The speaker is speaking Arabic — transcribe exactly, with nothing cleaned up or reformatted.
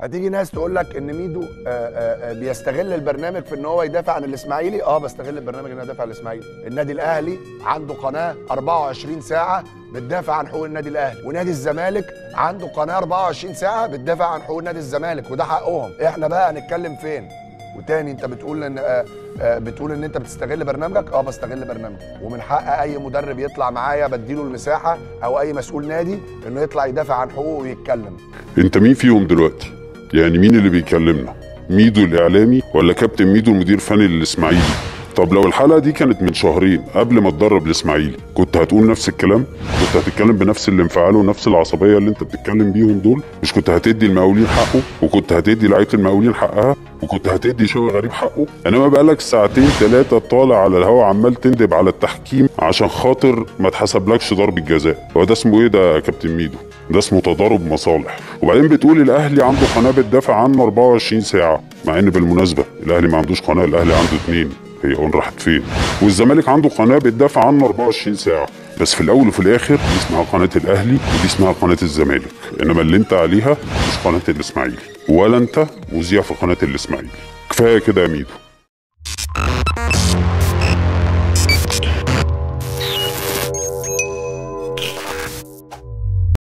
هتيجي ناس تقول لك ان ميدو آآ آآ بيستغل البرنامج في ان هو يدافع عن الاسماعيلي. اه بستغل البرنامج ان انا ادافع عن الاسماعيلي. النادي الاهلي عنده قناه أربعة وعشرين ساعه بتدافع عن حقوق النادي الاهلي، ونادي الزمالك عنده قناه أربعة وعشرين ساعه بتدافع عن حقوق نادي الزمالك، وده حقهم. احنا بقى هنتكلم فين؟ وتاني انت بتقول ان آآ آآ بتقول ان انت بتستغل برنامجك. اه بستغل برنامجي، ومن حق اي مدرب يطلع معايا بديله المساحه، او اي مسؤول نادي انه يطلع يدافع عن حقوقه ويتكلم. انت مين فيهم دلوقتي؟ يعني مين اللي بيكلمنا؟ ميدو الاعلامي ولا كابتن ميدو المدير الفني للاسماعيلي؟ طب لو الحلقه دي كانت من شهرين قبل ما تدرب الاسماعيلي كنت هتقول نفس الكلام؟ كنت هتتكلم بنفس الانفعال ونفس العصبيه اللي انت بتتكلم بيهم دول؟ مش كنت هتدي المقاولين حقه، وكنت هتدي لعيبه المقاولين حقها، وكنت هتدي شوقي غريب حقه؟ انما بقالك ساعتين ثلاثه طالع على الهوا عمال تندب على التحكيم عشان خاطر ما اتحسبلكش ضربه جزاء. هو ده اسمه ايه ده يا كابتن ميدو؟ ده اسمه تضارب مصالح. وبعدين بتقول الاهلي عنده قناه بتدافع عنه أربعة وعشرين ساعه، مع ان بالمناسبه الاهلي ما عندوش قناه، الاهلي عنده اتنين، هي اون راحت فين؟ والزمالك عنده قناه بتدافع عنه أربعة وعشرين ساعه. بس في الاول وفي الاخر دي اسمها قناه الاهلي ودي اسمها قناه الزمالك، انما اللي انت عليها مش قناه الاسماعيلي، ولا انت مذيع في قناه الاسماعيلي. كفايه كده يا ميدو.